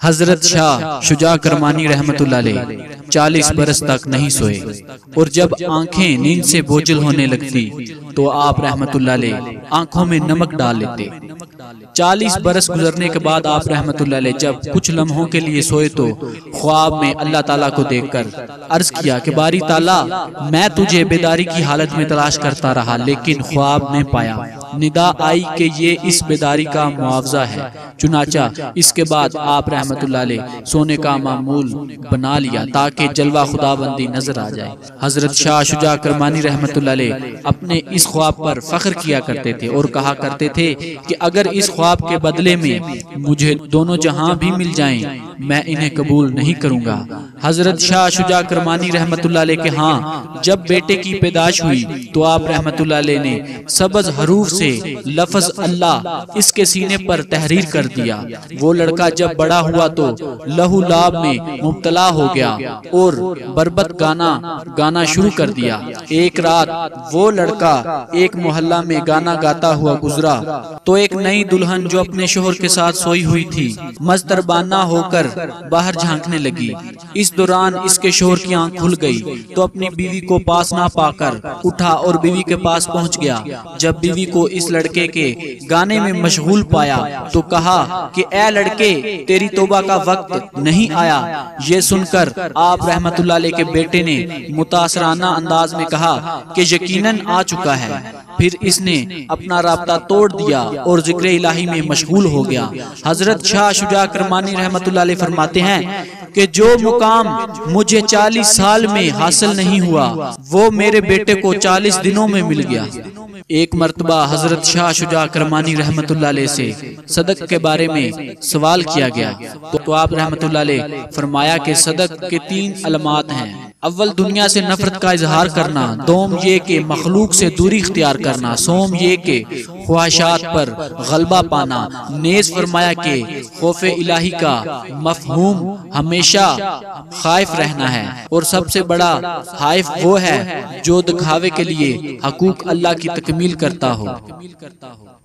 حضرت شاہ شجاع کرمانی رحمت اللہ علیہ 40 برس تک نہیں سوئے، اور جب آنکھیں نیند سے بوجھل ہونے لگتی تو آپ رحمت اللہ علیہ آنکھوں میں نمک ڈال لیتے۔ 40 برس گزرنے کے بعد آپ رحمت اللہ علیہ جب کچھ لمحوں کے لیے سوئے تو خواب میں اللہ تعالیٰ کو دیکھ کر عرض کیا کہ باری تعالیٰ، میں تجھے بیداری کی حالت میں تلاش کرتا رہا لیکن خواب میں پایا۔ ندا آئی کہ یہ اس بیداری کا معاوضہ ہے، چنانچہ اس کے بعد آپ رحمت اللہ علیہ سونے کا معمول بنا لیا تاکہ جلوہ خدا بندی نظر آ جائے۔ حضرت شاہ شجاع کرمانی رحمت اللہ علیہ اپنے اس خواب پر فخر کیا کرتے تھے اور کہا کرتے تھے کہ اگر اس خواب کے بدلے میں مجھے دونوں جہاں بھی مل جائیں میں انہیں قبول نہیں کروں گا۔ حضرت شاہ شجاع کرمانی رحمت اللہ علیہ کے ہاں جب بیٹے کی پیدائش ہوئی تو آپ رحمت اللہ علیہ نے سبز حروف سے لفظ اللہ اس کے سینے پر تحریر کر دیا۔ وہ لڑکا جب بڑا ہوا تو لہو لاب میں مبتلا ہو گیا اور بربط گانا شروع کر دیا۔ ایک رات وہ لڑکا ایک محلہ میں گانا گاتا ہوا گزرا تو ایک نئی دلہن جو اپنے شوہر کے ساتھ سوئی ہوئی تھی مستربانہ ہو کر باہر جھانکنے لگی۔ اس دوران اس کے شوہر کی آنکھ کھل گئی تو اپنی بیوی کو پاس نہ پا کر اٹھا اور بیوی کے پاس پہنچ گیا۔ جب بیوی کو اس لڑکے کے گانے میں مشغول پایا تو کہا کہ اے لڑکے، تیری توبہ کا وقت نہیں آیا۔ یہ سن کر آپ رحمت اللہ علیہ کے بیٹے نے متاثرانہ انداز میں کہا کہ یقیناً آ چکا ہے۔ پھر اس نے اپنا رابطہ توڑ دیا اور ذکر الہی میں مشغول ہو گیا۔ حضرت شاہ شجاع کرمانی رحمت اللہ علیہ فرماتے ہیں کہ جو مقام مجھے 40 سال میں حاصل نہیں ہوا وہ میرے بیٹے کو 40 دنوں میں مل گیا۔ ایک مرتبہ حضرت شاہ شجاع کرمانی رحمت اللہ علیہ سے صدق کے بارے میں سوال کیا گیا تو آپ رحمت اللہ علیہ فرمایا کہ صدق کے 3 علامات ہیں۔ اول دنیا سے نفرت کا اظہار کرنا، دوم یہ کہ مخلوق سے دوری اختیار کرنا، سوم یہ کہ خواہشات پر غلبہ پانا۔ نیز فرمایا کہ خوف الہی کا مفہوم ہمیشہ خائف رہنا ہے، اور سب سے بڑا خائف وہ ہے جو دکھاوے کے لیے حقوق اللہ کی تکمیل کرتا ہو۔